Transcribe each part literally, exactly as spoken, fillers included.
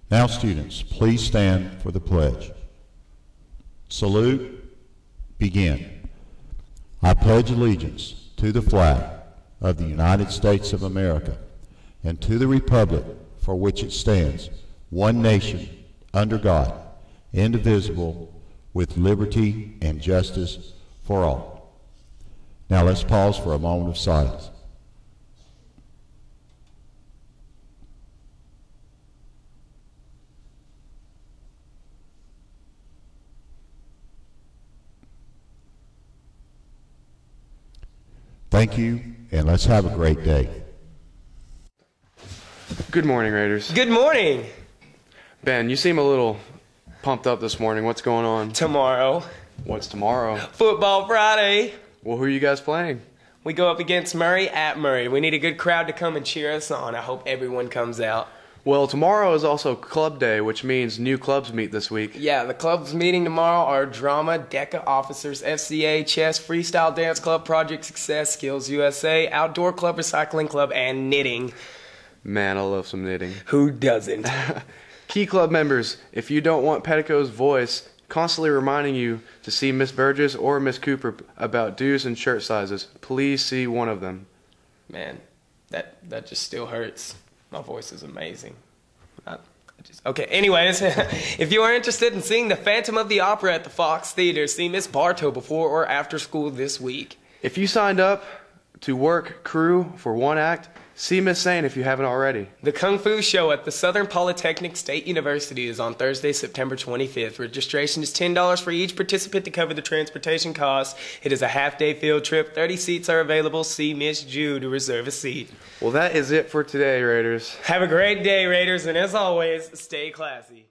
Now, students, please stand for the pledge. Salute, begin. I pledge allegiance to the flag of the United States of America and to the republic for which it stands, one nation, under God, indivisible, with liberty and justice for all. Now let's pause for a moment of silence. Thank you, and let's have a great day. Good morning, Raiders. Good morning. Ben, you seem a little pumped up this morning. What's going on? Tomorrow. What's tomorrow? Football Friday. Well, who are you guys playing? We go up against Murray at Murray. We need a good crowd to come and cheer us on. I hope everyone comes out. Well, tomorrow is also Club Day, which means new clubs meet this week. Yeah, the clubs meeting tomorrow are Drama, DECA Officers, F C A, Chess, Freestyle Dance Club, Project Success, Skills U S A, Outdoor Club, Recycling Club, and Knitting. Man, I love some knitting. Who doesn't? Key club members, if you don't want Petticoat's voice constantly reminding you to see Miss Burgess or Miss Cooper about dues and shirt sizes, please see one of them. Man, that, that just still hurts. My voice is amazing. I, I just, okay, anyways, if you are interested in seeing the Phantom of the Opera at the Fox Theater, see Miss Bartow before or after school this week. If you signed up to work crew for one act, see Miss Sane if you haven't already. The Kung Fu Show at the Southern Polytechnic State University is on Thursday, September twenty-fifth. Registration is ten dollars for each participant to cover the transportation costs. It is a half-day field trip. thirty seats are available. See Miss Jew to reserve a seat. Well, that is it for today, Raiders. Have a great day, Raiders, and as always, stay classy.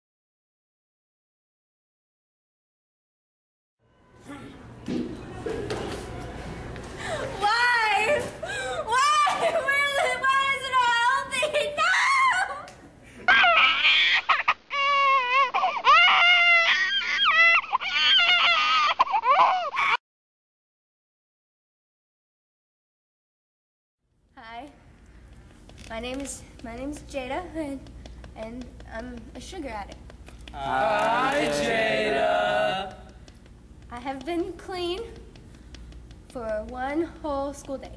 Hi, my name is my name is Jada, and and I'm a sugar addict. Hi, Jada. I have been clean for one whole school day.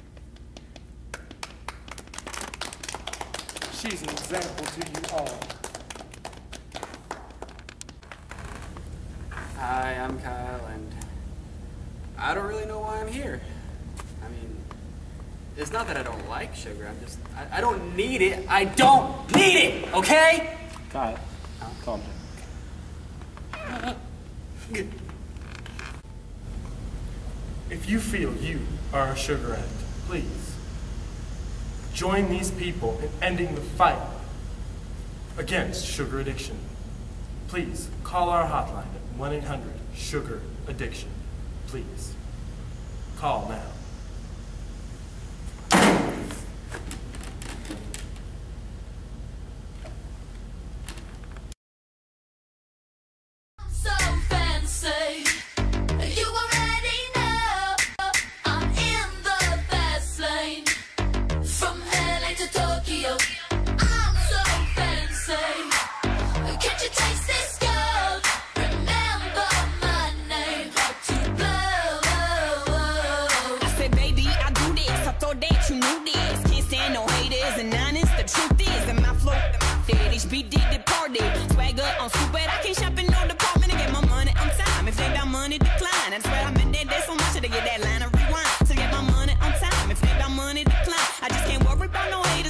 She's an example to you all. Hi, I'm Kyle, and I don't really know why I'm here. I mean, it's not that I don't like sugar, I'm just, I, I don't need it. I don't need it, okay? Kyle, calm down. If you feel you are a sugar addict, please join these people in ending the fight against sugar addiction. Please call our hotline at one eight hundred sugar addiction. Please call now.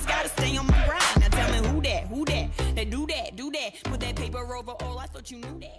Put that paper over all, I thought you knew that.